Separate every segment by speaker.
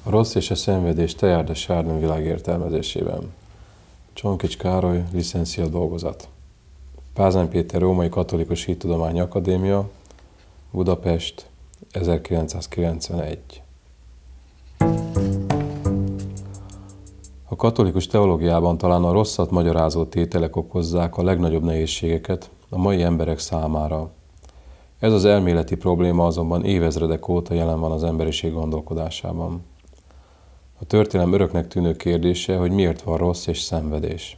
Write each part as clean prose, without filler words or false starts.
Speaker 1: A rossz és a szenvedés Teilhard de Chardin világértelmezésében. Csonkics Károly, licencia dolgozat. Pázmány Péter Római Katolikus Hittudományi Akadémia, Budapest, 1991. A katolikus teológiában talán a rosszat magyarázó tételek okozzák a legnagyobb nehézségeket a mai emberek számára. Ez az elméleti probléma azonban évezredek óta jelen van az emberiség gondolkodásában. A történelem öröknek tűnő kérdése, hogy miért van rossz és szenvedés.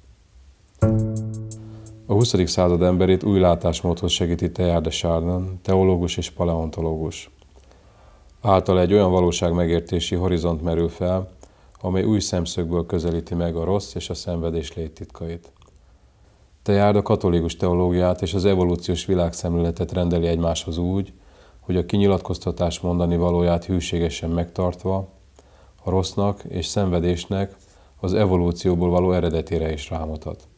Speaker 1: A 20. század emberét új látásmódhoz segíti Teilhard de Chardin, teológus és paleontológus. Általa egy olyan valóságmegértési horizont merül fel, amely új szemszögből közelíti meg a rossz és a szenvedés léttitkait. Teilhard a katolikus teológiát és az evolúciós világszemléletet rendeli egymáshoz úgy, hogy a kinyilatkoztatás mondani valóját hűségesen megtartva, a rossznak és szenvedésnek az evolúcióból való eredetére is rámutat.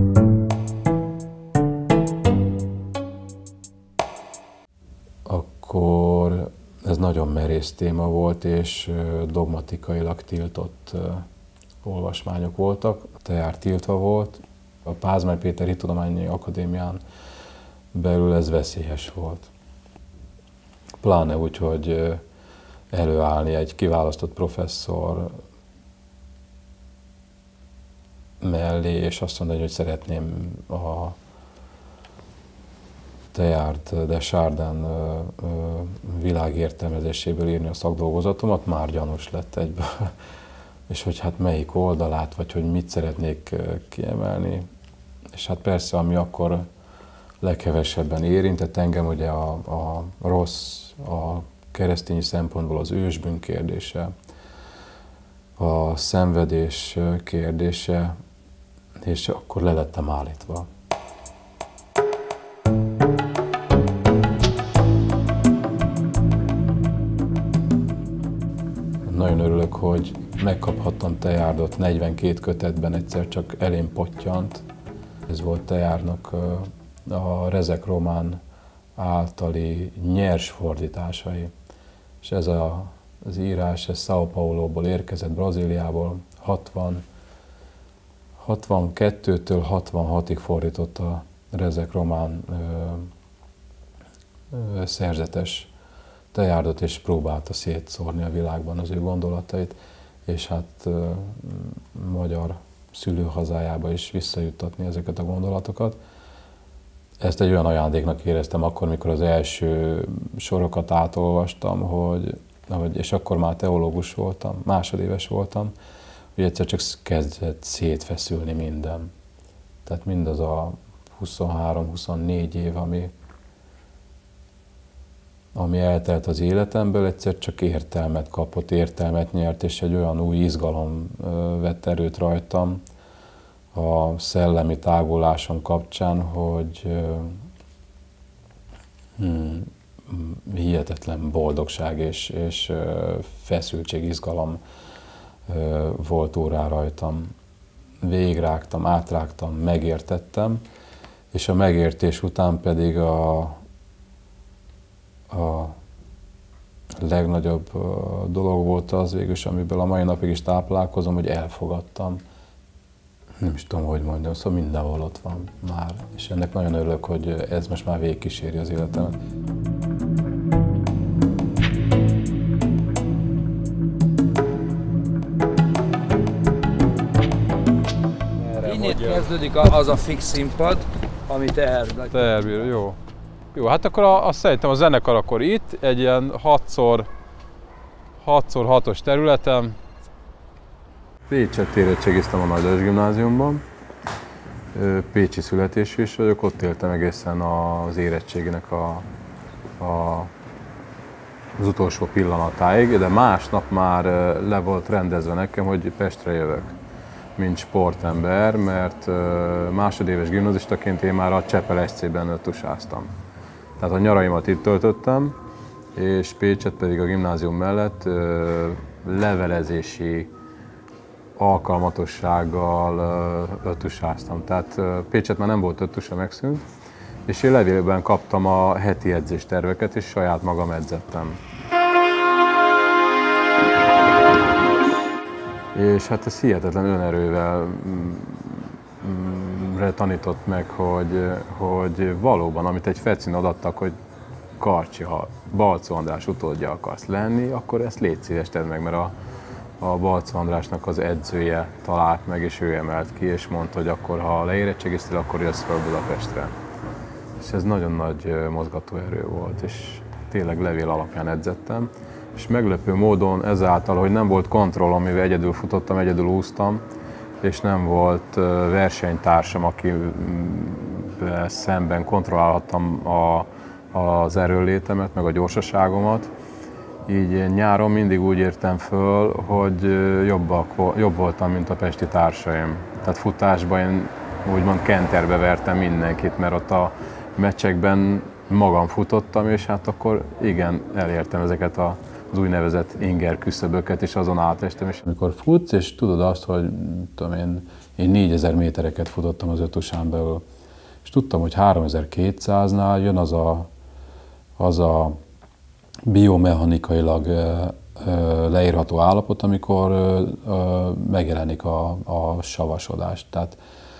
Speaker 1: Akkor ez nagyon merész téma volt, és dogmatikailag tiltott olvasmányok voltak. Teilhard tiltva volt, a Pázmány Péter Hittudományi Akadémián belül ez veszélyes volt. Pláne úgy, hogy előállni egy kiválasztott professzor mellé, és azt mondani, hogy szeretném a Teilhard de Chardin világértelmezéséből írni a szakdolgozatomat, már gyanús lett egyből. És hogy hát melyik oldalát, vagy hogy mit szeretnék kiemelni. És hát persze, ami akkor leghevesebben érintett engem, ugye a rossz, a keresztény szempontból az ősbűn kérdése, a szenvedés kérdése, és akkor le lettem állítva. Nagyon örülök, hogy megkaphattam Teilhardot 42 kötetben, egyszer csak elém pottyant. Ez volt Teilhardnak a Rezek román általi nyers fordításai. És ez az írás, ez São Pauloból érkezett, Brazíliából, 62-től 66-ig fordította a Rezek román szerzetes Teilhardot, és próbálta szétszórni a világban az ő gondolatait, és hát magyar szülőhazájába is visszajuttatni ezeket a gondolatokat. Ezt egy olyan ajándéknak éreztem akkor, mikor az első sorokat átolvastam, és akkor már teológus voltam, másodéves voltam, hogy egyszer csak kezdett szétfeszülni minden. Tehát mindaz a 23-24 év, ami eltelt az életemből, egyszer csak értelmet kapott, értelmet nyert, és egy olyan új izgalom vett erőt rajtam a szellemi tágulásom kapcsán, hogy hihetetlen boldogság és feszültség, izgalom volt órá rajtam. Végigrágtam, átrágtam, megértettem, és a megértés után pedig a legnagyobb dolog volt az végülis, amiből a mai napig is táplálkozom, hogy elfogadtam. Nem is tudom, hogy mondjam, szóval mindenhol ott van már. És ennek nagyon örülök, hogy ez most már végigkíséri az életemet.
Speaker 2: Innét kezdődik az a fix színpad, ami
Speaker 1: Teilhard, jó. Jó, hát akkor szerintem a zenekar akkor itt, egy ilyen 6x6-os területen. Pécsett érettségiztem a Nagylajos Gimnáziumban. Pécsi születésű is vagyok, ott éltem egészen az érettségének az utolsó pillanatáig, de másnap már le volt rendezve nekem, hogy Pestre jövök, mint sportember, mert másodéves gimnazistaként én már a Csepel SC-ben tusáztam. Tehát a nyaraimat itt töltöttem, és Pécset pedig a gimnázium mellett levelezési alkalmatossággal ötusáztam. Tehát Pécset már nem volt ötusa, megszűnt, és én levélben kaptam a heti edzésterveket, és saját magam edzettem. És hát ez hihetetlen önerővel tanított meg, hogy valóban, amit egy fecin adattak, hogy Karcsi, ha Balczó András utódja akarsz lenni, akkor ezt légy szíves tedd meg, mert a Balczó Andrásnak az edzője talált meg, és ő emelt ki, és mondta, hogy akkor, ha leérettségiztél, akkor jössz fel Budapestre. És ez nagyon nagy mozgatóerő volt, és tényleg levél alapján edzettem. És meglepő módon ezáltal, hogy nem volt kontroll, amivel egyedül futottam, egyedül úsztam, és nem volt versenytársam, akivel szemben kontrollálhattam az erőnlétemet, meg a gyorsaságomat. Így nyáron mindig úgy értem föl, hogy jobb voltam, mint a pesti társaim. Tehát futásban én úgymond kenterbe vertem mindenkit, mert ott a meccsekben magam futottam, és hát akkor igen, elértem ezeket az úgynevezett inger küszöböket, és azon átestem. És amikor futsz, és tudod azt, hogy tudom én 4000 métereket futottam az ötusán belül, és tudtam, hogy 3200-nál jön az a biomechanikailag leírható állapot, amikor megjelenik a savasodás. Tehát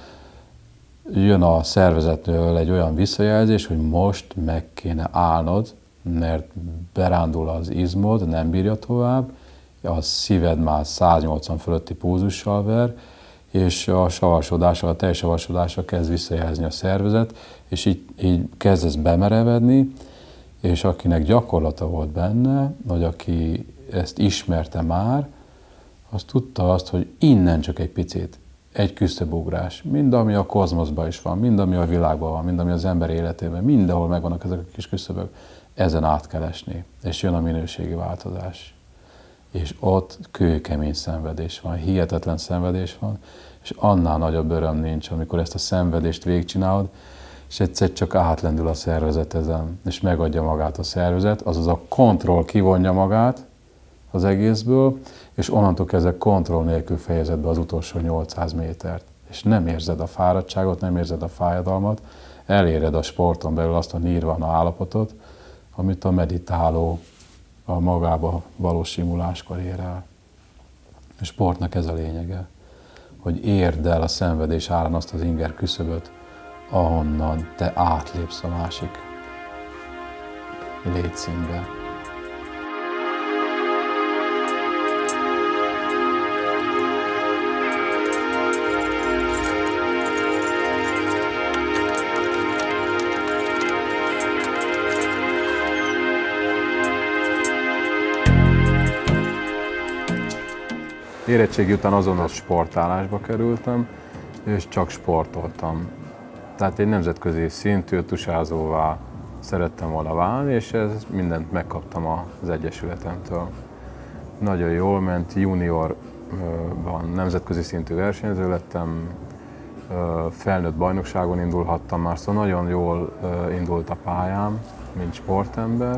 Speaker 1: jön a szervezetről egy olyan visszajelzés, hogy most meg kéne állnod, mert berándul az izmod, nem bírja tovább, a szíved már 180 fölötti pulzussal ver, és a savasodással, a tejsavasodással kezd visszajelzni a szervezet, és így kezdesz bemerevedni, és akinek gyakorlata volt benne, vagy aki ezt ismerte már, az tudta azt, hogy innen csak egy picit, egy küszöbugrás, mind ami a kozmoszban is van, mind ami a világban van, mind ami az ember életében, mindenhol megvannak ezek a kis küszöbök, ezen át kell esni, és jön a minőségi változás. És ott kőkemény szenvedés van, hihetetlen szenvedés van, és annál nagyobb öröm nincs, amikor ezt a szenvedést végigcsinálod, és egyszer csak átlendül a szervezet ezen, és megadja magát a szervezet, azaz a kontroll kivonja magát az egészből, és onnantól kezdve kontroll nélkül fejezed be az utolsó 800 métert. És nem érzed a fáradtságot, nem érzed a fájdalmat, eléred a sporton belül azt a nirvana állapotot, amit a meditáló a magába való simuláskor ér el. A sportnak ez a lényege, hogy érd el a szenvedés árán azt az inger küszöböt, ahonnan te átlépsz a másik létszínbe. Érettségi után azonnal sportállásba kerültem, és csak sportoltam. Tehát egy nemzetközi szintű ötusázóvá szerettem volna válni, és ez mindent megkaptam az Egyesületemtől. Nagyon jól ment, juniorban nemzetközi szintű versenyző lettem, felnőtt bajnokságon indulhattam már, szóval nagyon jól indult a pályám, mint sportember.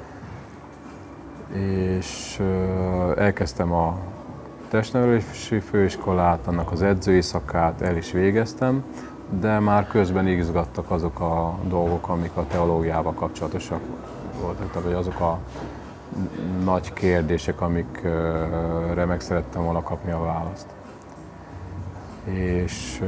Speaker 1: És elkezdtem a testnevelési főiskolát, annak az edzői szakát el is végeztem, de már közben izgattak azok a dolgok, amik a teológiával kapcsolatosak voltak, vagy azok a nagy kérdések, amikre meg szerettem volna kapni a választ. És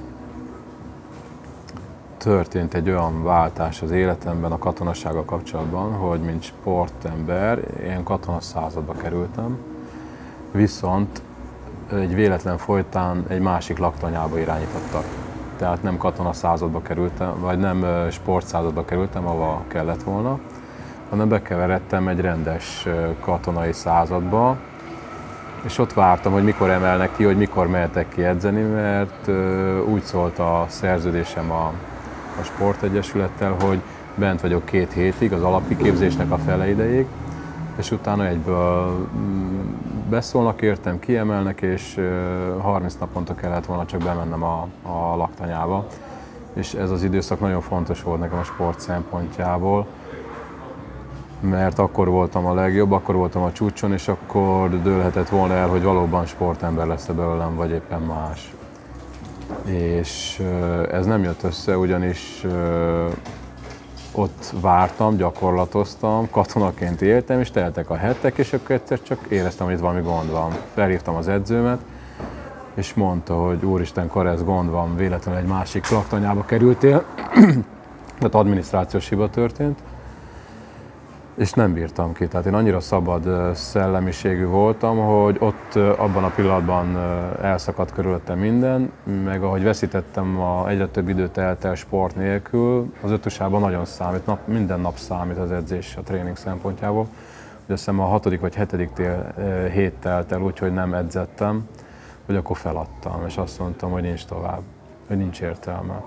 Speaker 1: történt egy olyan váltás az életemben a katonasággal kapcsolatban, hogy mint sportember én katonaszázadba kerültem, viszont egy véletlen folytán egy másik laktanyába irányítottak. Tehát nem katonaszázadba kerültem, vagy nem sportszázadba kerültem, ahova kellett volna, hanem bekeveredtem egy rendes katonai századba, és ott vártam, hogy mikor emelnek ki, hogy mikor mehetek ki edzeni, mert úgy szólt a szerződésem a Sportegyesülettel, hogy bent vagyok 2 hétig az alapkiképzésnek a fele ideig, és utána egyből beszólnak értem, kiemelnek, és 30 naponta kellett volna csak bemennem a laktanyába. És ez az időszak nagyon fontos volt nekem a sport szempontjából, mert akkor voltam a legjobb, akkor voltam a csúcson, és akkor dőlhetett volna el, hogy valóban sportember lesz-e belőlem, vagy éppen más. És ez nem jött össze, ugyanis ott vártam, gyakorlatoztam, katonaként éltem, és teltek a hetek, és akkor egyszer csak éreztem, hogy itt valami gond van. Felhívtam az edzőmet, és mondta, hogy úristen, Karesz, gond van, véletlenül egy másik laktanyába kerültél, tehát adminisztrációs hiba történt, és nem bírtam ki. Tehát én annyira szabad szellemiségű voltam, hogy ott abban a pillanatban elszakadt körülöttem minden, meg ahogy veszítettem, egyre több időt telt el sport nélkül, az ötösában nagyon számít, minden nap számít az edzés a tréning szempontjából. Ugye azt hiszem a 6. vagy 7. hét telt el úgy, hogy nem edzettem, hogy akkor feladtam, és azt mondtam, hogy nincs tovább, hogy nincs értelme.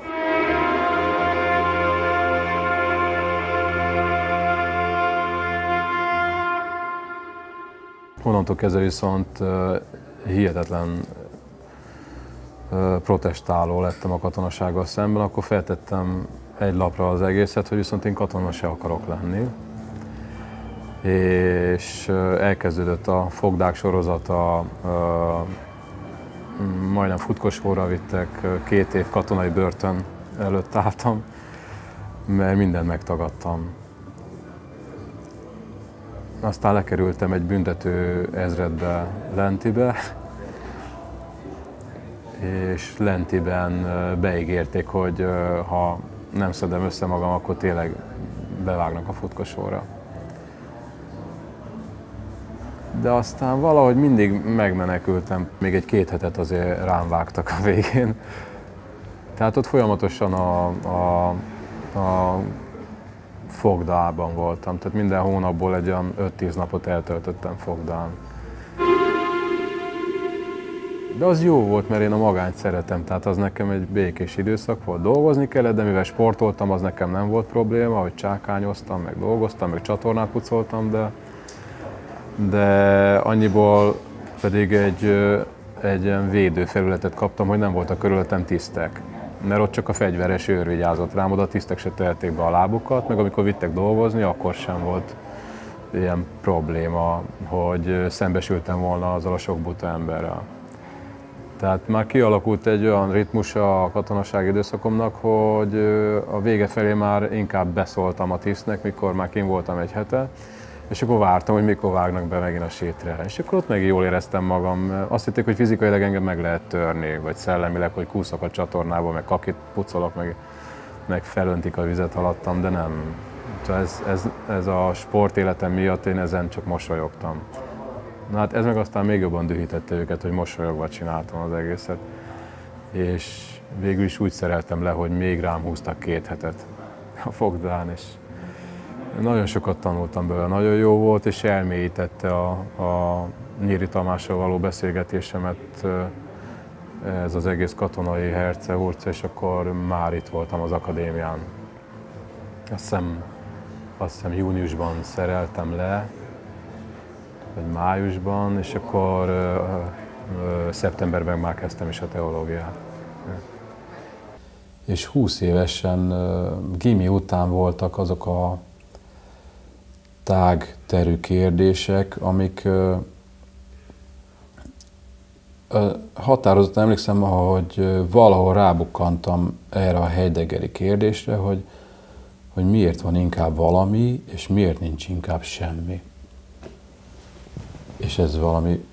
Speaker 1: Onnantól kezdve viszont hihetetlen protestáló lettem a katonasággal szemben, akkor feltettem egy lapra az egészet, hogy viszont én katona se akarok lenni. És elkezdődött a fogdák sorozata, majdnem futkosóra vittek, 2 év katonai börtön előtt álltam, mert mindent megtagadtam. Aztán lekerültem egy büntető ezredbe, Lentibe, és Lentiben beígérték, hogy ha nem szedem össze magam, akkor tényleg bevágnak a futkosóra. De aztán valahogy mindig megmenekültem, még egy 2 hetet azért rám vágtak a végén. Tehát ott folyamatosan a fogdában voltam, tehát minden hónapból egy olyan 5-10 napot eltöltöttem fogdán. De az jó volt, mert én a magányt szeretem, tehát az nekem egy békés időszak volt. Dolgozni kellett, de mivel sportoltam, az nekem nem volt probléma, hogy csákányoztam, meg dolgoztam, meg csatornát pucoltam, de annyiból pedig egy ilyen védőfelületet kaptam, hogy nem voltak körülöttem tisztek. Mert ott csak a fegyveres őr vigyázott rám, oda a tisztek se tehették be a lábukat, meg amikor vittek dolgozni, akkor sem volt ilyen probléma, hogy szembesültem volna azzal a sok buta emberrel. Tehát már kialakult egy olyan ritmus a katonasági időszakomnak, hogy a vége felé már inkább beszóltam a tisztnek, mikor már kint voltam egy hete, és akkor vártam, hogy mikor vágnak be megint a sétre. És akkor ott meg jól éreztem magam. Azt hitték, hogy fizikailag engem meg lehet törni, vagy szellemileg, hogy kúszok a csatornából, meg kakit pucolok, meg felöntik a vizet alattam, de nem. Ez a sportéletem miatt én ezen csak mosolyogtam. Na hát ez meg aztán még jobban dühítette őket, hogy mosolyogva csináltam az egészet. És végül is úgy szereltem le, hogy még rám húztak 2 hetet a fogdán, és nagyon sokat tanultam belőle, nagyon jó volt, és elmélyítette a Nyíri Tamással való beszélgetésemet ez az egész katonai hercehurca, és akkor már itt voltam az akadémián. Azt hiszem júniusban szereltem le, vagy májusban, és akkor szeptemberben már kezdtem is a teológiát.
Speaker 3: És 20 évesen, gimi után voltak azok a tágterű kérdések, amik határozottan emlékszem, hogy valahol rábukkantam erre a heideggeri kérdésre, hogy miért van inkább valami, és miért nincs inkább semmi. És ez valami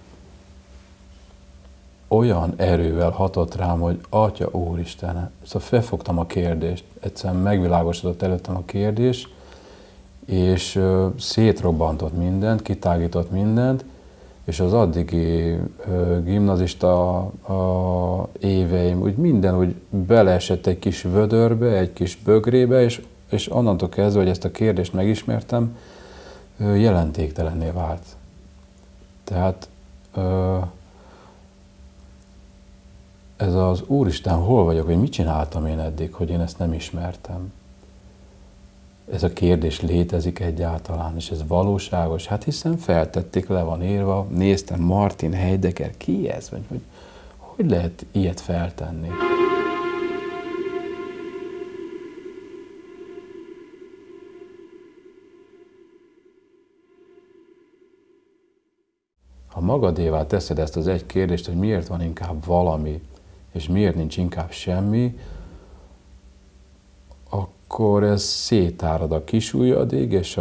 Speaker 3: olyan erővel hatott rám, hogy Atya Úristen, szóval felfogtam a kérdést, egyszerűen megvilágosodott előttem a kérdés, és szétrobbantott mindent, kitágított mindent, és az addigi gimnazista éveim, úgy minden úgy beleesett egy kis vödörbe, egy kis bögrébe, és onnantól kezdve, hogy ezt a kérdést megismertem, jelentéktelenné vált. Tehát ez az Úristen, hol vagyok, hogy mit csináltam én eddig, hogy én ezt nem ismertem. Ez a kérdés létezik egyáltalán, és ez valóságos? Hát hiszen feltették, le van írva, néztem, Martin Heidegger, ki ez? Vagy hogy lehet ilyet feltenni? Ha magadévá teszed ezt az egy kérdést, hogy miért van inkább valami, és miért nincs inkább semmi, akkor ez szétárad a kisujjadig, és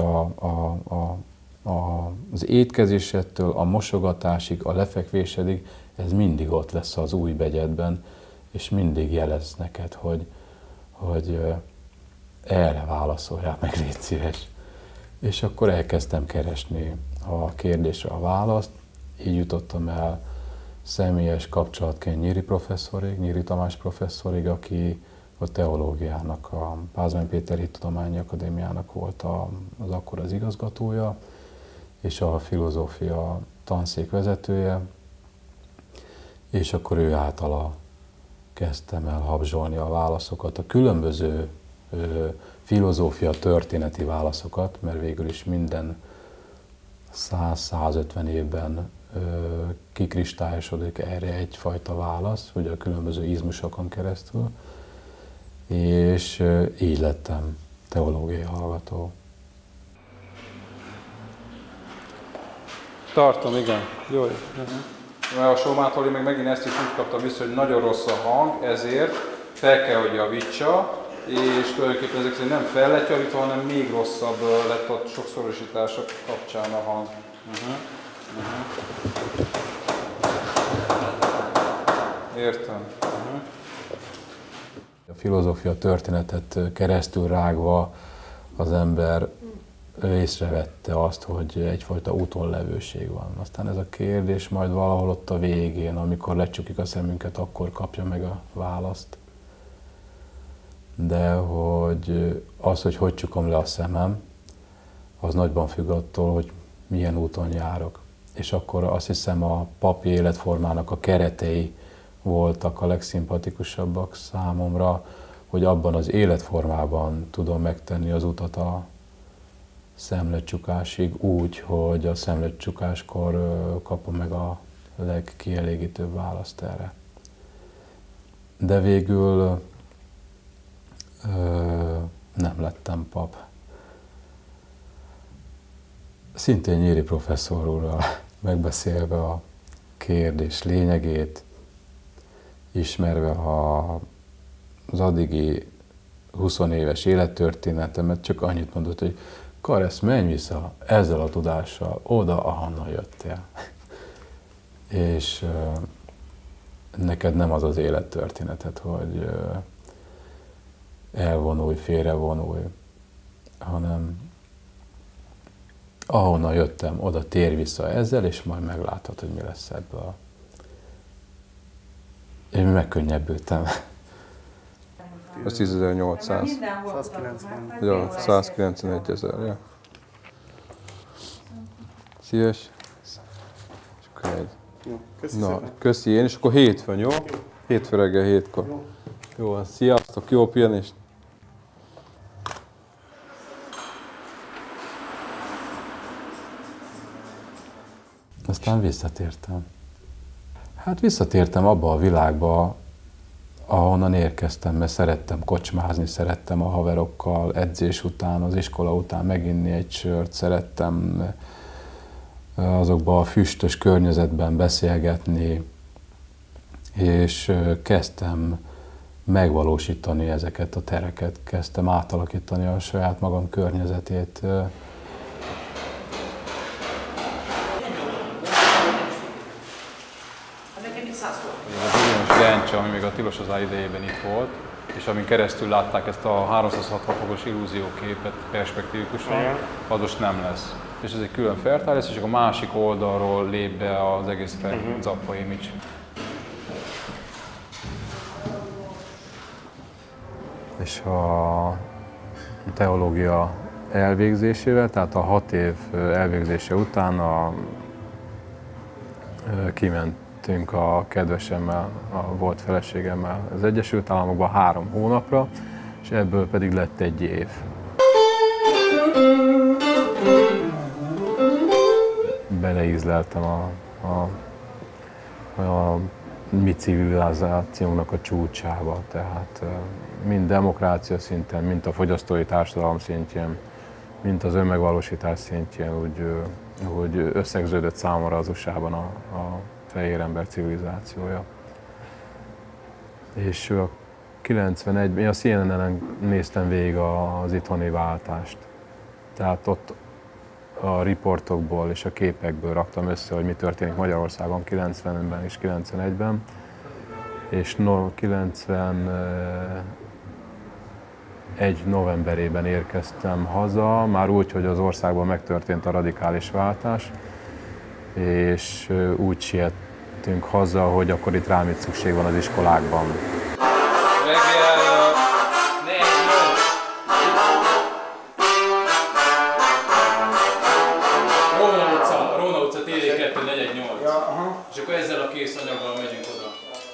Speaker 3: az étkezésettől a mosogatásig, a lefekvésedig, ez mindig ott lesz az új begyedben, és mindig jelez neked, hogy erre válaszoljál meg, légy szíves. És akkor elkezdtem keresni a kérdésre a választ, így jutottam el személyes kapcsolatként Nyíri Tamás professzorig, aki a teológiának, a Pázmány-Péteri Tudományi Akadémiának volt az akkor az igazgatója, és a filozófia tanszék vezetője, és akkor ő általa kezdtem el habzsolni a válaszokat, a különböző filozófia történeti válaszokat, mert végül is minden 100-150 évben kikristályosodik erre egyfajta válasz, ugye a különböző izmusokon keresztül, és így lettem teológiai hallgató.
Speaker 4: Tartom, igen. Jó. Mert a Somától én meg megint ezt is úgy kaptam vissza, hogy nagyon rossz a hang, ezért fel kell, hogy javítsa, és tulajdonképpen ezek szerint nem fel lett javítva, hanem még rosszabb lett a sokszorosítások kapcsán a hang. Értem.
Speaker 3: A filozófia történetet keresztül rágva az ember észrevette azt, hogy egyfajta útonlevőség van. Aztán ez a kérdés majd valahol ott a végén, amikor lecsukjuk a szemünket, akkor kapja meg a választ. De hogy hogy csukom le a szemem, az nagyban függ attól, hogy milyen úton járok. És akkor azt hiszem a papi életformának a keretei voltak a legszimpatikusabbak számomra, hogy abban az életformában tudom megtenni az utat a szemletcsukásig úgy, hogy a szemletcsukáskor kapom meg a legkielégítőbb választ erre. De végül nem lettem pap. Szintén Nyíri professzor úrral megbeszélve a kérdés lényegét, ismerve az addigi 20 éves élettörténetemet, csak annyit mondott, hogy Karesz, menj vissza ezzel a tudással oda, ahonnan jöttél. És neked nem az az élettörténeted, hogy elvonulj, félrevonulj, hanem ahonnan jöttem, oda tér vissza ezzel, és majd meglátod, hogy mi lesz ebből. Én megkönnyebbültem.
Speaker 4: Ez 10.800.
Speaker 5: 190.
Speaker 4: Jó, 191 000, ja. Szíves. És akkor egy.
Speaker 5: Jó, köszi
Speaker 4: Na,
Speaker 5: szépen.
Speaker 4: köszi én, és akkor hétfőn, jó? Hétfő reggel 7-kor. Jó, sziasztok, jó pihenést!
Speaker 3: Aztán visszatértem. Hát visszatértem abba a világba, ahonnan érkeztem, mert szerettem kocsmázni, szerettem a haverokkal edzés után, az iskola után meginni egy sört, szerettem azokban a füstös környezetben beszélgetni, és kezdtem megvalósítani ezeket a tereket, kezdtem átalakítani a saját magam környezetét.
Speaker 4: A bizonyos lencse, ami még a Tilos az idejében itt volt, és amin keresztül látták ezt a 360 fokos illúzióképet perspektívikusan, az most nem lesz. És ez egy külön fertár lesz, és akkor a másik oldalról lép be az egész Zappa image.
Speaker 3: És a teológia elvégzésével, tehát a 6 év elvégzése után kimentünk a kedvesemmel, a volt feleségemmel az Egyesült Államokba 3 hónapra, és ebből pedig lett 1 év. Beleízleltem a mi civilizációnak a csúcsába, tehát mind demokrácia szinten, mind a fogyasztói társadalom szintjén, mint az önmegvalósítás szintjén úgy összegződött számomra az USA-ban a fehér ember civilizációja. És 91-ben, én a CNN-en néztem végig az itthoni váltást. Tehát ott a riportokból és a képekből raktam össze, hogy mi történik Magyarországon 90-ben és 91-ben. És 91 novemberében érkeztem haza, már úgy, hogy az országban megtörtént a radikális váltás, és úgy siettünk haza, hogy akkor itt rám itt szükség van az iskolákban.
Speaker 4: Róna utca, téli 248. És akkor ezzel a kész anyaggal megyünk oda.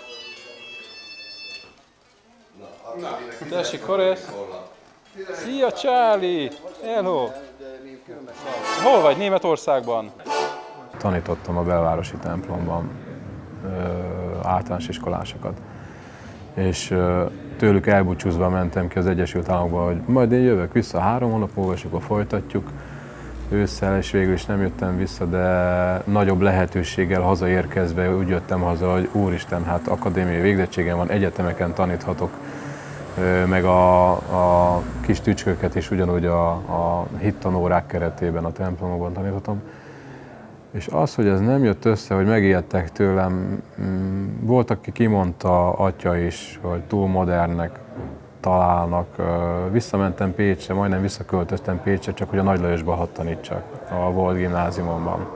Speaker 4: Tessék, Koresz! Szia, Charlie! Hello! Hol vagy? Németországban?
Speaker 3: Tanítottam a belvárosi templomban általános iskolásokat. És tőlük elbúcsúzva mentem ki az Egyesült Államokba, hogy majd én jövök vissza 3 hónap múlva, és akkor folytatjuk ősszel, és végül is nem jöttem vissza, de nagyobb lehetőséggel hazaérkezve úgy jöttem haza, hogy úristen, hát akadémiai végzettségem van, egyetemeken taníthatok, meg a kis tücsköket is ugyanúgy a hittanórák keretében a templomokban taníthatom. És az, hogy ez nem jött össze, hogy megijedtek tőlem, volt, aki kimondta, atya is, hogy túl modernnek találnak. Visszamentem Pécsre, majdnem visszaköltöztem Pécsre, csak hogy a Nagy Lajosba hadd tanítsak, a volt gimnáziumban.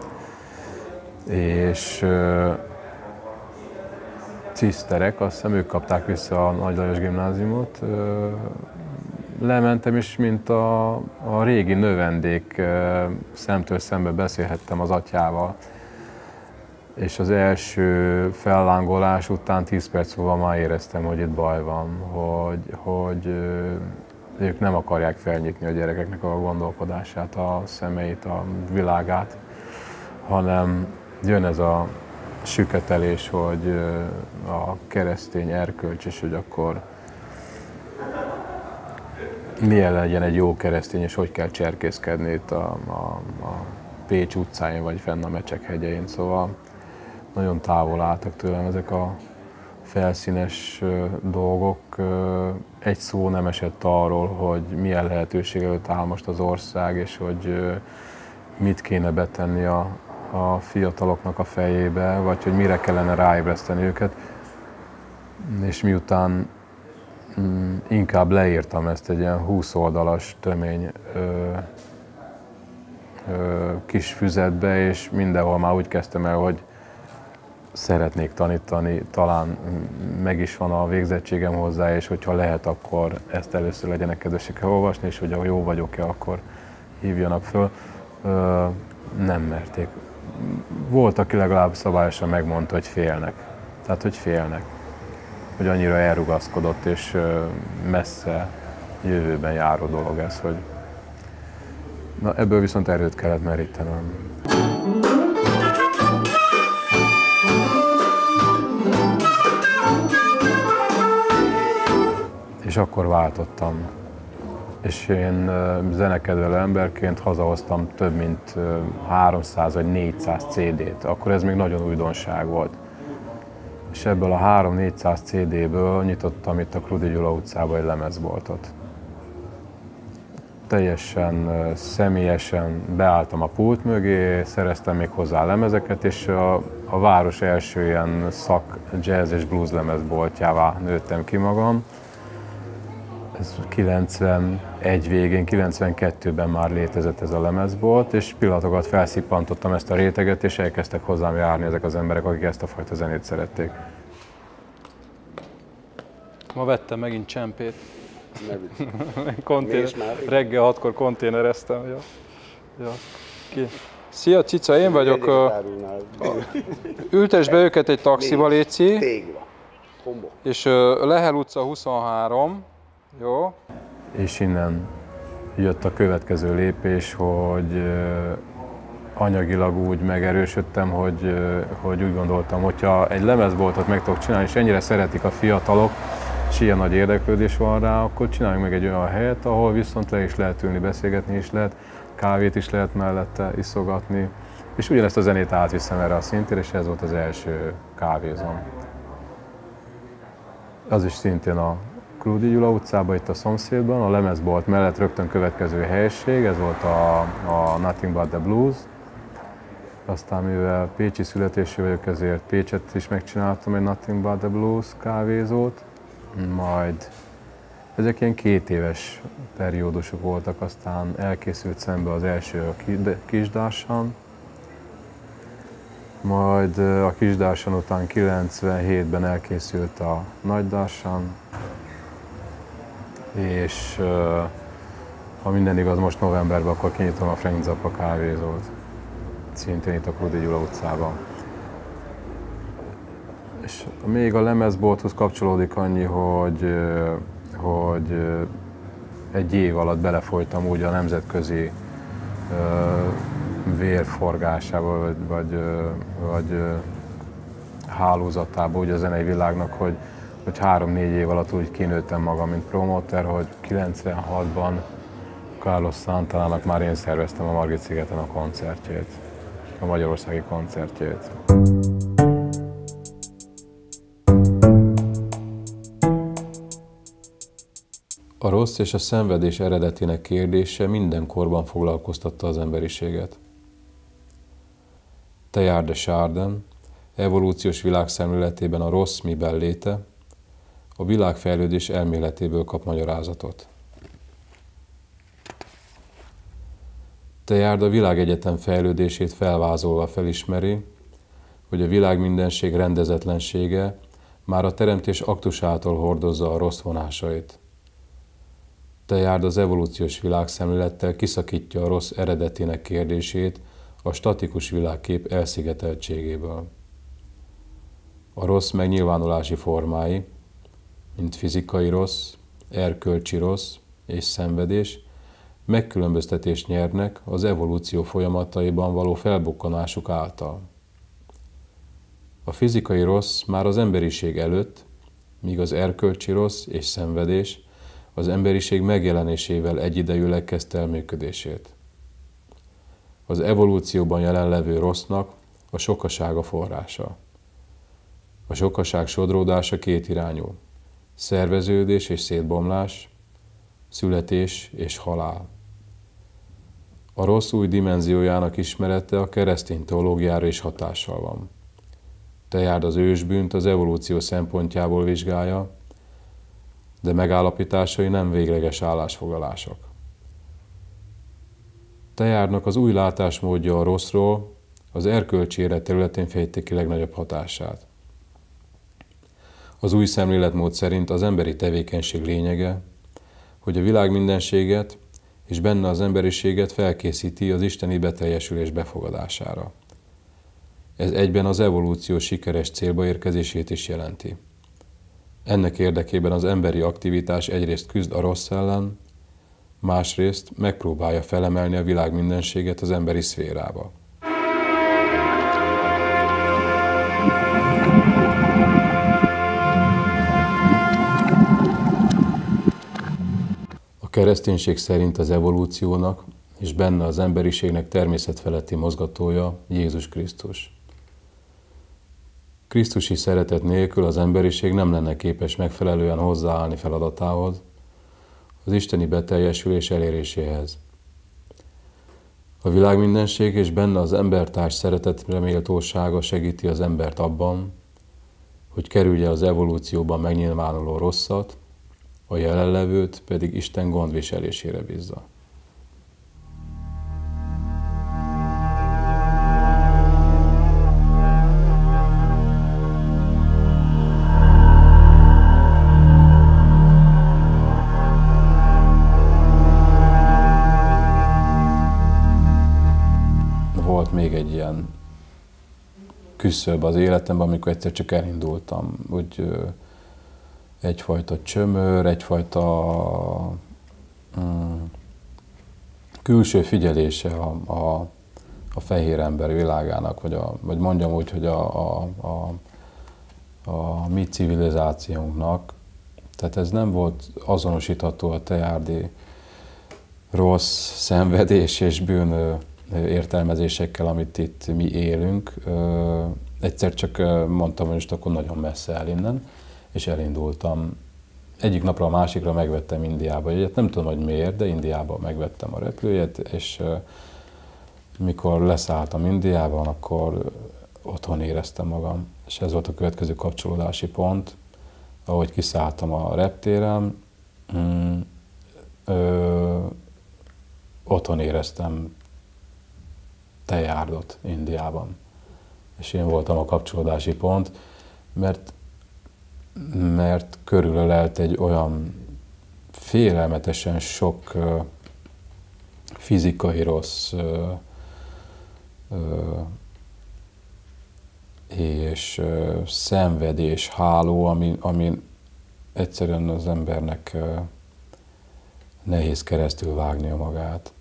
Speaker 3: És ciszterek, azt hiszem ők kapták vissza a Nagy Lajos gimnáziumot. Lementem is, mint a régi növendék, szemtől szembe beszélhettem az atyával. És az első fellángolás után 10 perc múlva már éreztem, hogy itt baj van, hogy ők nem akarják felnyitni a gyerekeknek a gondolkodását, a szemeit, a világát, hanem jön ez a süketelés, hogy a keresztény erkölcs, és hogy akkor milyen legyen egy jó keresztény, és hogy kell cserkészkedni itt a Pécs utcáin, vagy fenn a Mecsek hegyein. Szóval nagyon távol álltak tőlem ezek a felszínes dolgok. Egy szó nem esett arról, hogy milyen lehetőség előtt áll most az ország, és hogy mit kéne betenni a fiataloknak a fejébe, vagy hogy mire kellene ráébreszteni őket. És miután inkább leírtam ezt egy ilyen 20 oldalas tömény kis füzetbe, és mindenhol már úgy kezdtem el, hogy szeretnék tanítani, talán meg is van a végzettségem hozzá, és hogyha lehet, akkor ezt először legyenek kedvesek olvasni, és hogyha jó vagyok-e, akkor hívjanak föl. Nem merték. Volt, aki legalább szabályosan megmondta, hogy félnek. Tehát, hogy félnek. Hogy annyira elrugaszkodott, és messze jövőben járó dolog ez, hogy na, ebből viszont erőt kellett merítenem. És akkor váltottam. És én zenekedvelő emberként hazahoztam több mint 300 vagy 400 CD-t. Akkor ez még nagyon újdonság volt. És ebből a 300-400 CD-ből nyitottam itt a Krudi Gyula utcában egy lemezboltot. Teljesen személyesen beálltam a pult mögé, szereztem még hozzá lemezeket, és a város első ilyen szak jazz és blues lemezboltjává nőttem ki magam. Ez 91 végén, 92-ben már létezett ez a lemezbolt, és pillanatokat felszippantottam ezt a réteget, és elkezdtek hozzám járni ezek az emberek, akik ezt a fajta zenét szerették.
Speaker 4: Ma vettem megint csempét. Reggel 6-kor konténereztem. Ja. Ki? Szia cica, én vagyok. Ültess be őket egy taxiba, léci. És Lehel utca 23. Jó.
Speaker 3: És innen jött a következő lépés, hogy anyagilag úgy megerősödtem, hogy úgy gondoltam, hogyha egy lemezboltot meg tudok csinálni, és ennyire szeretik a fiatalok, és ilyen nagy érdeklődés van rá, akkor csináljunk meg egy olyan helyet, ahol viszont le is lehet ülni, beszélgetni is lehet, kávét is lehet mellette iszogatni, és ugyanezt a zenét átviszem erre a szintére, és ez volt az első kávézom. Az is szintén a Krúdi Gyula utcában, itt a szomszédban, a lemezbolt mellett rögtön következő helység, ez volt a Nothing But The Blues. Aztán mivel pécsi születésű vagyok, ezért Pécset is megcsináltam egy Nothing But The Blues kávézót. Majd ezek ilyen 2 éves periódusok voltak, aztán elkészült szembe az első a Kisdársan. Majd a Kisdársan után 97-ben elkészült a Nagydársan. És ha minden igaz, most novemberben akkor kinyitom a Frank Zappa kávézót. Szintén itt a Krúdi Gyula utcában. És még a lemezbolthoz kapcsolódik annyi, hogy egy év alatt belefolytam úgy a nemzetközi vérforgásába, vagy hálózatába úgy a zenei világnak, hogy 3-4 év alatt úgy kinőttem magam, mint promóter, hogy 96-ban Carlos Santanának már én szerveztem a Margit-szigeten a koncertjét, a magyarországi koncertjét.
Speaker 1: A rossz és a szenvedés eredetének kérdése minden korban foglalkoztatta az emberiséget. Teilhard de Chardin evolúciós világszemléletében a rossz miben léte, a világfejlődés elméletéből kap magyarázatot. Teilhard a világegyetem fejlődését felvázolva felismeri, hogy a világ mindenség rendezetlensége már a teremtés aktusától hordozza a rossz vonásait. Teilhard az evolúciós világszemlélettel kiszakítja a rossz eredetének kérdését a statikus világkép elszigeteltségéből. A rossz megnyilvánulási formái, mint fizikai rossz, erkölcsi rossz és szenvedés, megkülönböztetést nyernek az evolúció folyamataiban való felbukkanásuk által. A fizikai rossz már az emberiség előtt, míg az erkölcsi rossz és szenvedés az emberiség megjelenésével egyidejűleg kezdte el működését. Az evolúcióban jelenlevő rossznak a sokaság a forrása. A sokaság sodródása kétirányú: szerveződés és szétbomlás, születés és halál. A rossz új dimenziójának ismerete a keresztény teológiára is hatással van. Teilhard az ősbűnt az evolúció szempontjából vizsgálja, de megállapításai nem végleges állásfoglalások. Teilhardnak az új látásmódja a rosszról az erkölcsi élet területén fejti ki legnagyobb hatását. Az új szemléletmód szerint az emberi tevékenység lényege, hogy a világ mindenséget és benne az emberiséget felkészíti az isteni beteljesülés befogadására. Ez egyben az evolúció sikeres célba érkezését is jelenti. Ennek érdekében az emberi aktivitás egyrészt küzd a rossz ellen, másrészt megpróbálja felemelni a világ mindenséget az emberi szférába. A kereszténység szerint az evolúciónak és benne az emberiségnek természetfeletti mozgatója Jézus Krisztus. Krisztusi szeretet nélkül az emberiség nem lenne képes megfelelően hozzáállni feladatához, az isteni beteljesülés eléréséhez. A világ mindenség és benne az embertárs szeretetre méltósága segíti az embert abban, hogy kerülje az evolúcióban megnyilvánuló rosszat, a jelenlevőt pedig Isten gondviselésére bízza. Volt még egy ilyen küszöb az életemben, amikor egyszer csak elindultam, úgy egyfajta csömör, egyfajta külső figyelése a fehér ember világának, vagy mondjam úgy, hogy a mi civilizációnknak. Tehát ez nem volt azonosítható a teilhardi rossz, szenvedés és bűn értelmezésekkel, amit itt mi élünk. Egyszer csak mondtam, hogy most akkor nagyon messze el innen, és elindultam
Speaker 3: egyik napra a másikra megvettem Indiába jegyet. Nem tudom, hogy miért, de Indiába megvettem a repülőjegyet, és mikor leszálltam Indiában, akkor otthon éreztem magam. És ez volt a következő kapcsolódási pont, ahogy kiszálltam a reptéren, otthon éreztem tejárdot Indiában. És én voltam a kapcsolódási pont, mert körülölelt egy olyan félelmetesen sok fizikai rossz és szenvedés, háló, ami egyszerűen az embernek nehéz keresztül vágnia magát.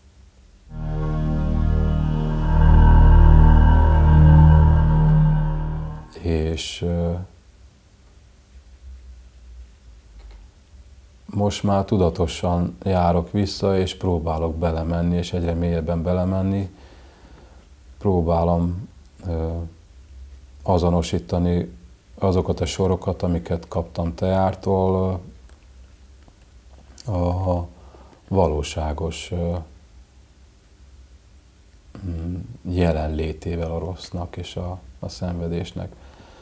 Speaker 3: És most már tudatosan járok vissza, és próbálok belemenni, és egyre mélyebben belemenni. Próbálom azonosítani azokat a sorokat, amiket kaptam Teártól, a valóságos jelenlétével a rossznak és a szenvedésnek.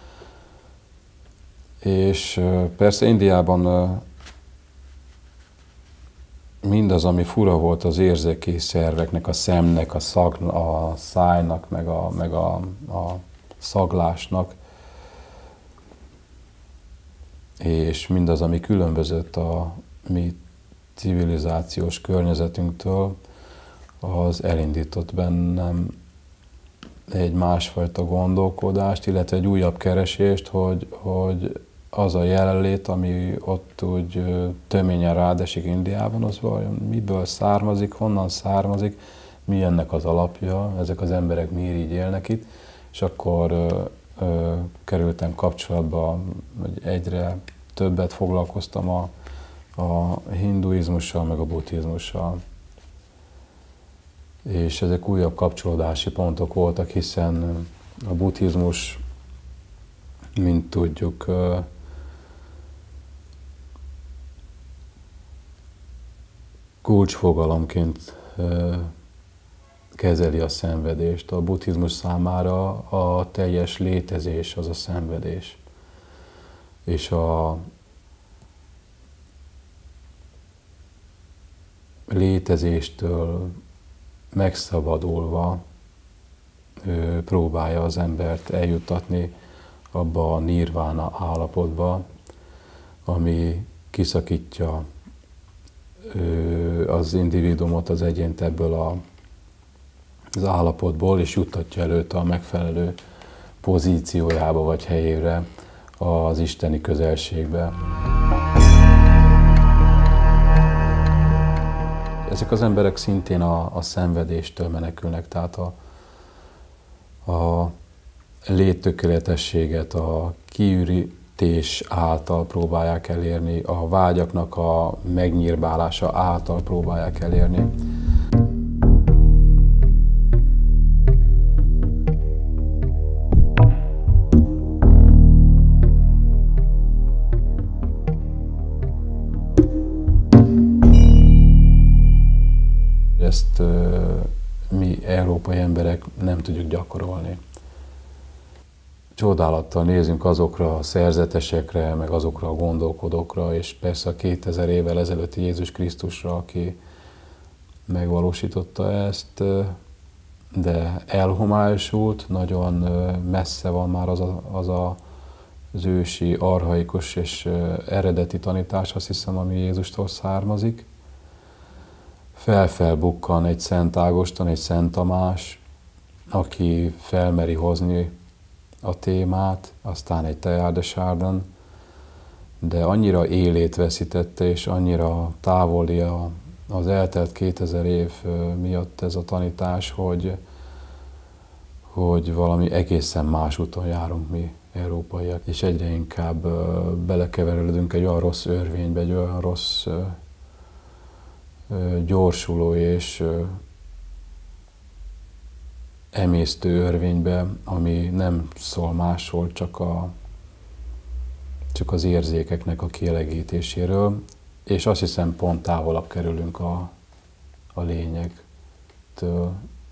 Speaker 3: És persze Indiában mindaz, ami fura volt az érzéki szerveknek, a szemnek, a szájnak, meg a szaglásnak, és mindaz, ami különbözött a mi civilizációs környezetünktől, az elindított bennem egy másfajta gondolkodást, illetve egy újabb keresést, hogy az a jelenlét, ami ott úgy töményen rádesik Indiában, az vajon miből származik, honnan származik, mi ennek az alapja, ezek az emberek miért így élnek itt, és akkor kerültem kapcsolatba, hogy egyre többet foglalkoztam a hinduizmussal, meg a buddhizmussal. És ezek újabb kapcsolódási pontok voltak, hiszen a buddhizmus, mint tudjuk, kulcsfogalomként kezeli a szenvedést. A buddhizmus számára a teljes létezés az a szenvedés. És a létezéstől megszabadulva próbálja az embert eljuttatni abba a nirvána állapotba, ami kiszakítja az individuumot, az egyént ebből az állapotból, és juttatja előtte a megfelelő pozíciójába vagy helyére az isteni közelségbe. Ezek az emberek szintén a szenvedéstől menekülnek, tehát a léttökéletességet, a kiürítés által próbálják elérni, a vágyaknak a megnyírbálása által próbálják elérni. Ezt mi európai emberek nem tudjuk gyakorolni. Csodálattal nézünk azokra a szerzetesekre, meg azokra a gondolkodókra, és persze a 2000 évvel ezelőtti Jézus Krisztusra, aki megvalósította ezt, de elhomályosult, nagyon messze van már az ősi, archaikus és eredeti tanítás, azt hiszem, ami Jézustól származik. Felbukkan egy Szent Ágoston, egy Szent Tamás, aki felmeri hozni a témát, aztán egy Teilhard de Chardin, de annyira élét veszítette, és annyira távoli az eltelt 2000 év miatt ez a tanítás, hogy valami egészen más úton járunk mi, európaiak, és egyre inkább belekeveredünk egy olyan rossz örvénybe, egy olyan rossz gyorsuló és emésztő örvénybe, ami nem szól másról, csak csak az érzékeknek a kielegítéséről, és azt hiszem pont távolabb kerülünk a lényegtől.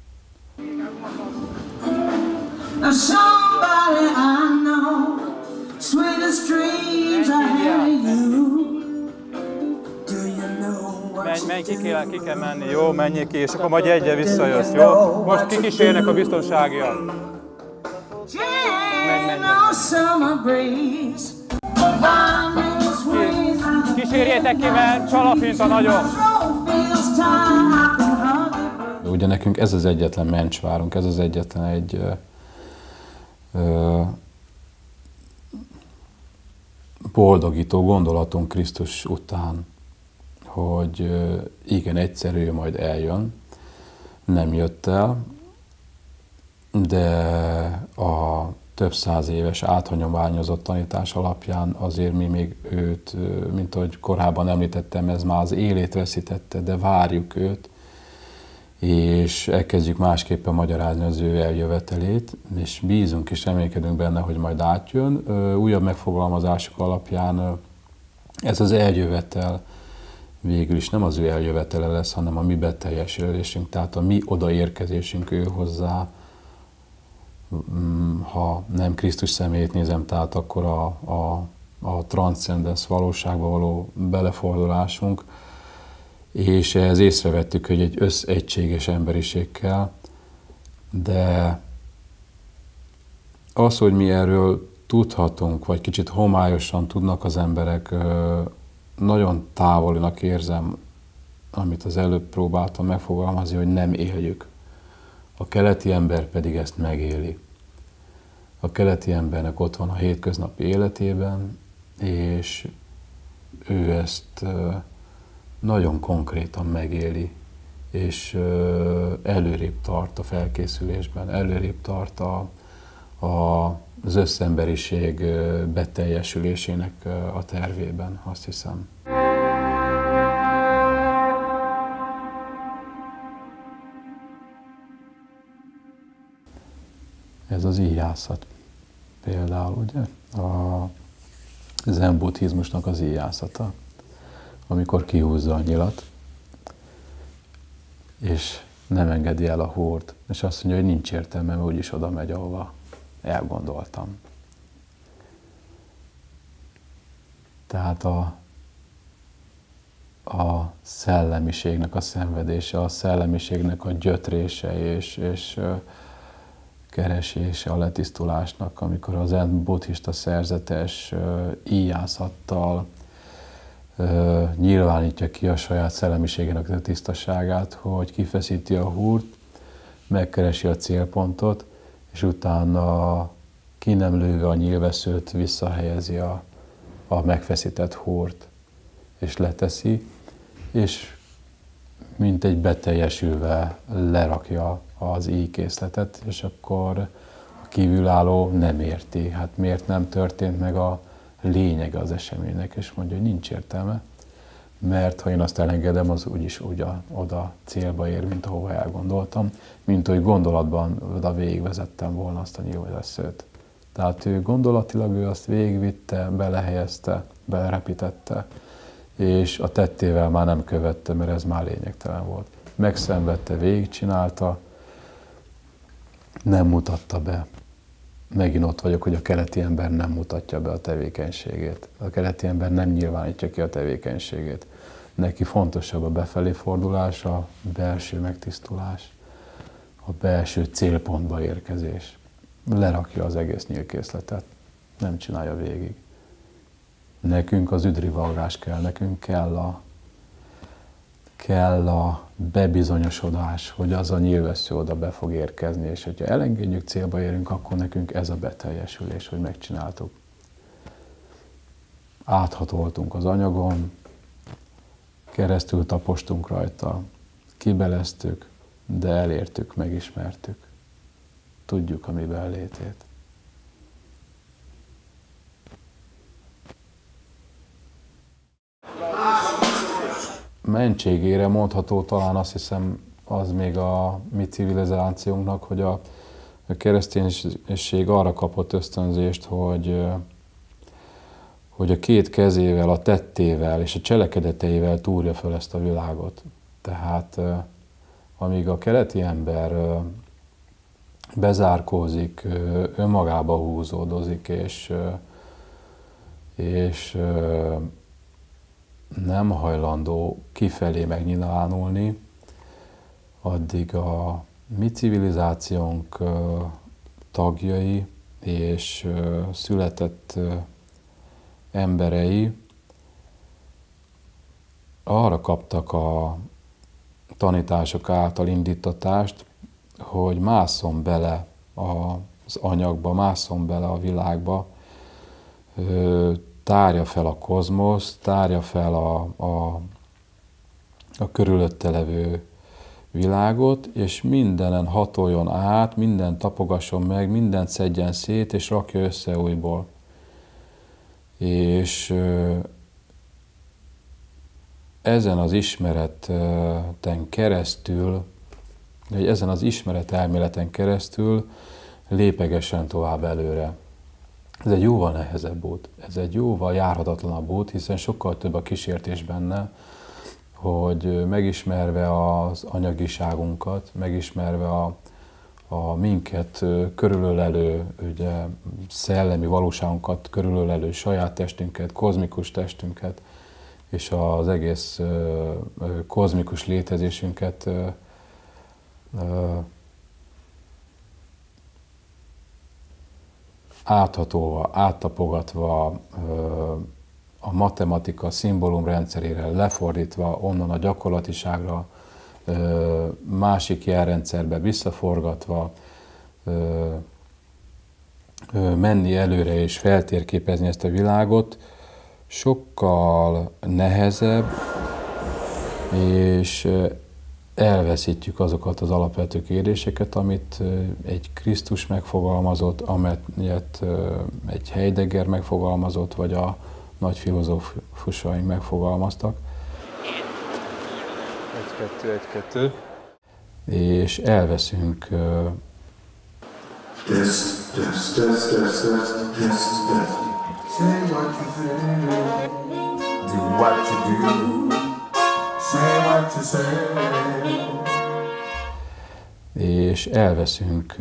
Speaker 6: Somebody I know, sweetest dreams I had of you. Do you know what
Speaker 4: Menj, ki kell menni, jó? Menjél ki, és akkor majd egyre visszajössz, jó? Most kikísérnek a biztonságiak. Kísérjétek ki, mert csal a finta nagyon.
Speaker 3: Ugye nekünk ez az egyetlen mencsvárunk, ez az egyetlen egy boldogító gondolatunk Krisztus után, hogy igen, egyszer ő majd eljön, nem jött el, de a több száz éves áthagyományozott tanítás alapján azért mi még őt, mint ahogy korábban említettem, ez már az élét veszítette, de várjuk őt, és elkezdjük másképpen magyarázni az ő eljövetelét, és bízunk és reménykedünk benne, hogy majd átjön. Újabb megfogalmazások alapján ez az eljövetel végül is nem az ő eljövetele lesz, hanem a mi beteljesülésünk, tehát a mi odaérkezésünk ő hozzá. Ha nem Krisztus személyét nézem, tehát akkor a transzcendens valóságba való belefordulásunk, és ehhez észrevettük, hogy egy összegységes emberiség kell, de az, hogy mi erről tudhatunk, vagy kicsit homályosan tudnak az emberek, nagyon távolinak érzem, amit az előbb próbáltam megfogalmazni, hogy nem éljük. A keleti ember pedig ezt megéli. A keleti embernek ott van a hétköznapi életében, és ő ezt nagyon konkrétan megéli, és előrébb tart a felkészülésben, előrébb tart az összemberiség beteljesülésének a tervében, azt hiszem. Ez az íjászat például, ugye? A zen buddhizmusnak az íjászata, amikor kihúzza a nyilat, és nem engedi el a húrt, és azt mondja, hogy nincs értelme, mert úgyis oda megy, ahova elgondoltam. Tehát a szellemiségnek a szenvedése, a szellemiségnek a gyötrése és keresése a letisztulásnak, amikor az zen buddhista szerzetes íjászattal nyilvánítja ki a saját szellemiségének a tisztaságát, hogy kifeszíti a húrt, megkeresi a célpontot, és utána ki nem lőve a nyílvesszőt visszahelyezi a megfeszített húrt, és leteszi, és mint egy beteljesülve lerakja az íjkészletet, és akkor a kívülálló nem érti. Hát miért nem történt meg a lényege az eseménynek, és mondja, hogy nincs értelme, mert ha én azt elengedem, az úgyis oda célba ér, mint ahova elgondoltam, mint hogy gondolatban oda végigvezettem volna azt a nyílvesszőt. Tehát ő gondolatilag azt végigvitte, belehelyezte, belerepítette, és a tettével már nem követte, mert ez már lényegtelen volt. Megszenvedte, végigcsinálta, nem mutatta be. Megint ott vagyok, hogy a keleti ember nem mutatja be a tevékenységét. A keleti ember nem nyilvánítja ki a tevékenységét. Neki fontosabb a befelé fordulás, a belső megtisztulás, a belső célpontba érkezés. Lerakja az egész nyílkészletet, nem csinálja végig. Nekünk az üdrivalgás kell, nekünk kell a bebizonyosodás, hogy az a nyílvessző oda be fog érkezni, és hogyha elengedjük, célba érünk, akkor nekünk ez a beteljesülés, hogy megcsináltuk. Áthatoltunk az anyagon, keresztül tapostunk rajta, kibeleztük, de elértük, megismertük. Tudjuk a mi bellétét. Mentségére mondható talán, azt hiszem, az még a mi civilizációnknak, hogy a kereszténység arra kapott ösztönzést, hogy a két kezével, a tettével és a cselekedeteivel túrja föl ezt a világot. Tehát amíg a keleti ember bezárkózik, önmagába húzódozik, és nem hajlandó kifelé megnyilvánulni, addig a mi civilizációnk tagjai és született emberei arra kaptak a tanítások által indítatást, hogy másszon bele az anyagba, másszon bele a világba, tárja fel a kozmosz, tárja fel a körülötte levő világot, és mindenen hatoljon át, mindent tapogasson meg, mindent szedjen szét, és rakja össze újból. És ezen az ismereten keresztül, vagy ezen az ismeretelméleten keresztül lépegessen tovább előre. Ez egy jóval nehezebb út, ez egy jóval járhatatlanabb út, hiszen sokkal több a kísértés benne, hogy megismerve az anyagiságunkat, megismerve a minket körülölelő, ugye, szellemi valóságunkat körülölelő saját testünket, kozmikus testünket, és az egész kozmikus létezésünket áthatolva, áttapogatva, a matematika szimbólumrendszerére lefordítva, onnan a gyakorlatiságra, másik jelrendszerbe visszaforgatva, menni előre és feltérképezni ezt a világot, sokkal nehezebb, és elveszítjük azokat az alapvető kérdéseket, amit egy Krisztus megfogalmazott, amelyet egy Heidegger megfogalmazott, vagy a nagy filozófusaink megfogalmaztak.
Speaker 4: Egy-kettő.
Speaker 3: És elveszünk
Speaker 6: Say what you feel, do what you do, say what you say.
Speaker 3: És elveszünk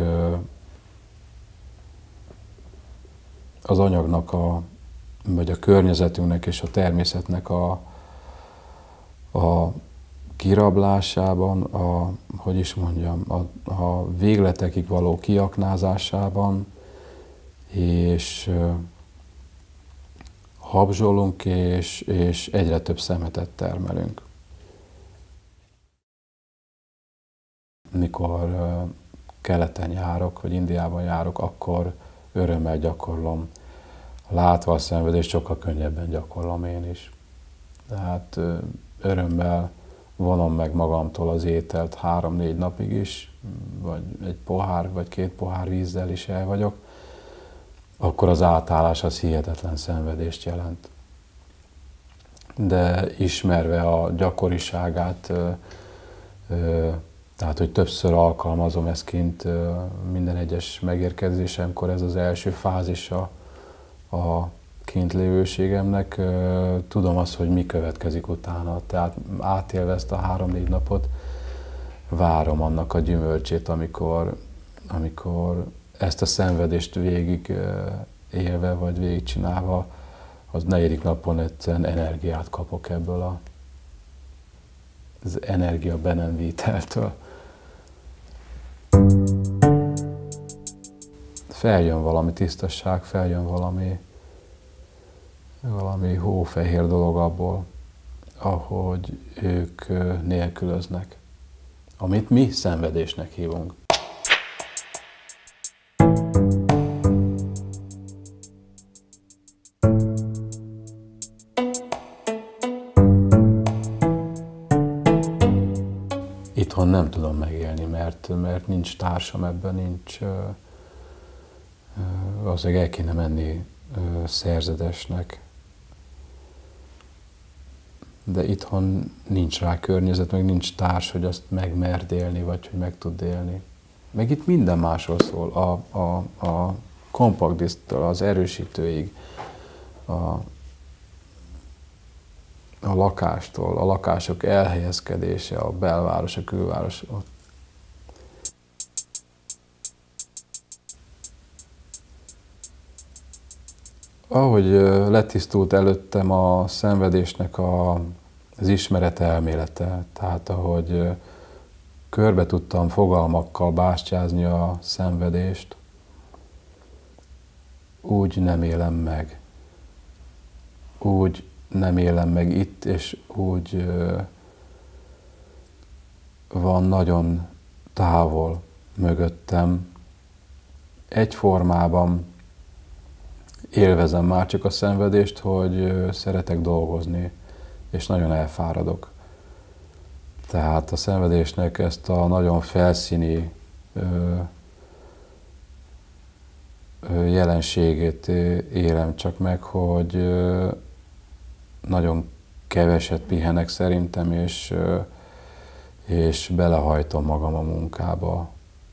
Speaker 3: az anyagnak, vagy a környezetünknek és a természetnek a kirablásában, a végletekig való kiaknázásában, és habzsolunk, és egyre több szemetet termelünk. Mikor keleten járok, vagy Indiában járok, akkor örömmel gyakorlom. Látva a szenvedést, sokkal könnyebben gyakorlom én is. Tehát örömmel vonom meg magamtól az ételt 3-4 napig is, vagy egy pohár, vagy 2 pohár vízzel is el vagyok, akkor az átállás az hihetetlen szenvedést jelent. De ismerve a gyakoriságát, tehát, hogy többször alkalmazom ezt kint minden egyes megérkezésemkor, ez az első fázisa a kintlévőségemnek, tudom azt, hogy mi következik utána. Tehát átélve ezt a 3-4 napot, várom annak a gyümölcsét, amikor ezt a szenvedést végig élve, vagy végigcsinálva, az 4. napon egyszerűen energiát kapok ebből az energia be nem víteltől. Feljön valami tisztasság, feljön valami hófehér dolog abból, ahogy ők nélkülöznek, amit mi szenvedésnek hívunk. Itthon nem tudom megélni, mert nincs társam ebben, nincs, azért el kéne menni szerzetesnek. De itthon nincs rá környezet, meg nincs társ, hogy azt megmerd élni, vagy hogy meg tud élni. Meg itt minden másról szól, a compact disc-től az erősítőig, a lakástól, a lakások elhelyezkedése, a belváros, a külváros. Ahogy letisztult előttem a szenvedésnek az ismeret elmélete, tehát ahogy körbe tudtam fogalmakkal bástyázni a szenvedést, úgy nem élem meg. Úgy nem élem meg itt, és úgy van nagyon távol mögöttem. Egyformában élvezem már csak a szenvedést, hogy szeretek dolgozni, és nagyon elfáradok. Tehát a szenvedésnek ezt a nagyon felszíni jelenségét élem csak meg, hogy nagyon keveset pihenek szerintem, és belehajtom magam a munkába.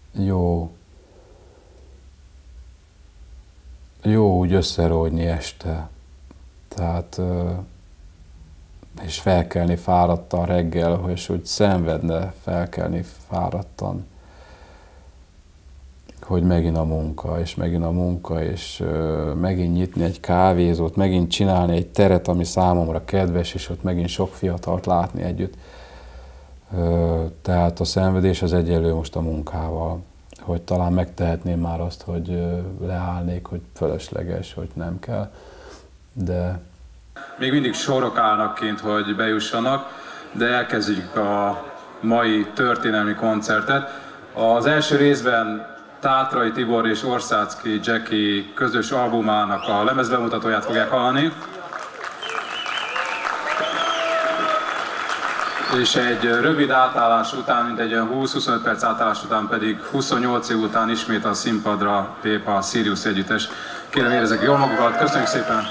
Speaker 3: Jó úgy összerógyni este, tehát és felkelni fáradtan reggel, és úgy szenvedne felkelni fáradtan, hogy megint a munka, és megint a munka, és megint nyitni egy kávézót, megint csinálni egy teret, ami számomra kedves, és ott megint sok fiatalt látni együtt. Tehát a szenvedés az egyenlő most a munkával, hogy talán megtehetném már azt, hogy leállnék, hogy fölösleges, hogy nem kell, de...
Speaker 4: Még mindig sorok állnak kint, hogy bejussanak, de elkezdjük a mai történelmi koncertet. Az első részben Tátrai Tibor és Orszáczky Jackie közös albumának a lemezbemutatóját fogják hallani. És egy rövid átállás után, mint egy 20-25 perc átállás után pedig 28 év után ismét a színpadra lép a Sirius együttes. Kérem, érezzek jól magukat, köszönjük szépen!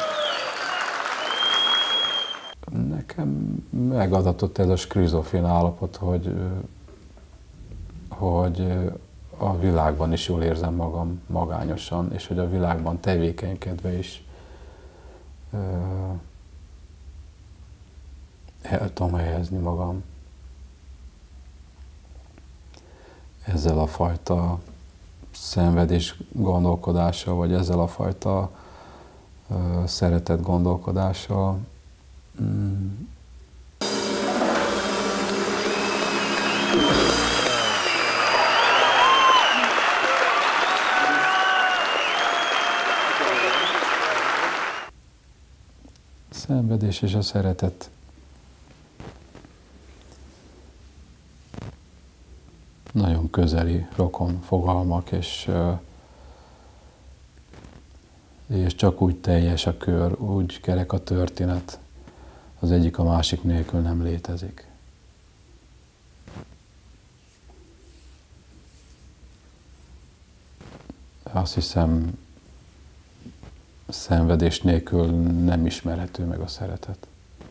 Speaker 3: Nekem megadatott ez a skrizofrén állapot, hogy a világban is jól érzem magam magányosan, és hogy a világban tevékenykedve is el tudom helyezni magam. Ezzel a fajta szenvedés gondolkodással, vagy ezzel a fajta szeretet gondolkodással. Szenvedés és a szeretet. Nagyon közeli rokon fogalmak, és csak úgy teljes a kör, úgy kerek a történet, az egyik a másik nélkül nem létezik. Azt hiszem, szenvedés nélkül nem ismerhető meg a szeretet.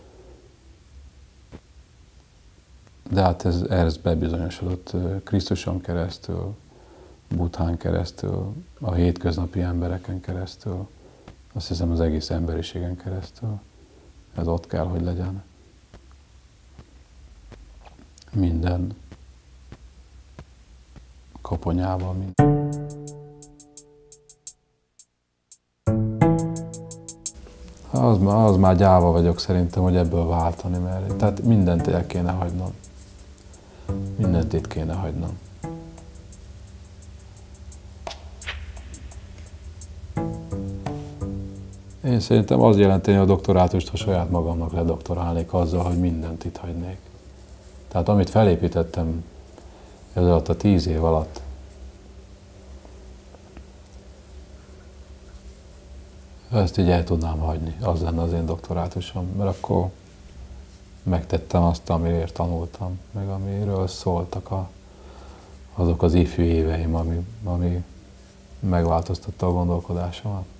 Speaker 3: De hát ez bebizonyosodott Krisztuson keresztül, Buddhán keresztül, a hétköznapi embereken keresztül, azt hiszem az egész emberiségen keresztül. Ez ott kell, hogy legyen. Minden koponyában. Az már gyáva vagyok szerintem, hogy ebből váltani, mert tehát mindent el kéne hagynom. Mindent itt kéne hagynom. Én szerintem az jelenteni a doktorátust, ha saját magamnak ledoktorálnék azzal, hogy mindent itt hagynék. Tehát amit felépítettem ez alatt a 10 év alatt, ezt így el tudnám hagyni, az lenne az én doktorátusom, mert akkor megtettem azt, amiért tanultam, meg amiről szóltak azok az ifjú éveim, ami megváltoztatta a gondolkodásomat.